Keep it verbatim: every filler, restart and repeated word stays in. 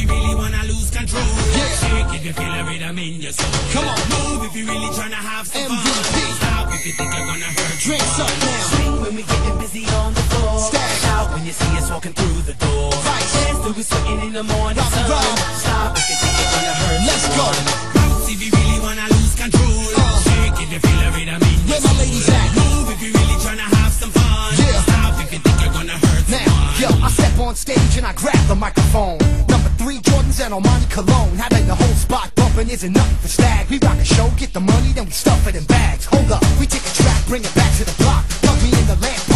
you really wanna lose control. Yeah. Shake if you feel a rhythm in your soul. Come on, move if you really tryna have some fun. Stop if you think you're gonna hurt. Drinks up now. Swing when we getting busy on the floor. Stag out when you see us walking through the door. Right. Dance till we sweating in the morning Rock sun. around. Stop if you think you're gonna hurt. Let's go. Bounce if you really wanna lose control. Uh. Shake if you feel a rhythm in your Where my ladies at? Move if you really tryna have some fun. Yeah. Stop if you think you're gonna hurt. Now, yo, I step on stage and I grab the microphone. Number three, Jordans and Armani Cologne. Having the whole spot bumping isn't nothing for Stag. We rock a show, get the money, then we stuff it in bags. Hold up, we take a track, bring it back to the block. Plug me in the lamp.